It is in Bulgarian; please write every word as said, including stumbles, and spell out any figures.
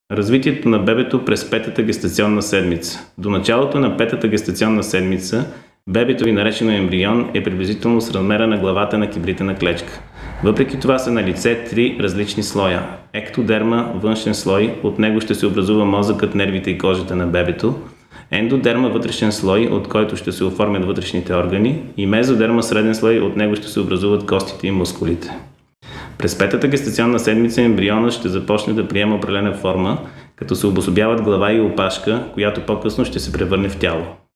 Развитието на бебето през петата гестационна седмица. До началото на петата гестационна седмица бебето ви, наречено ембрион, е приблизително с размера на главата на кибритена клечка. Въпреки това са на лице три различни слоя. Ектодерма, външен слой, от него ще се образува мозъкът, нервите и кожата на бебето. Ендодерма, вътрешен слой, от който ще се оформят вътрешните органи. И мезодерма, среден слой, от него ще се образуват костите и мускулите. През петата гестационна седмица ембрионът ще започне да приема определена форма, като се обособяват глава и опашка, която по-късно ще се превърне в тяло.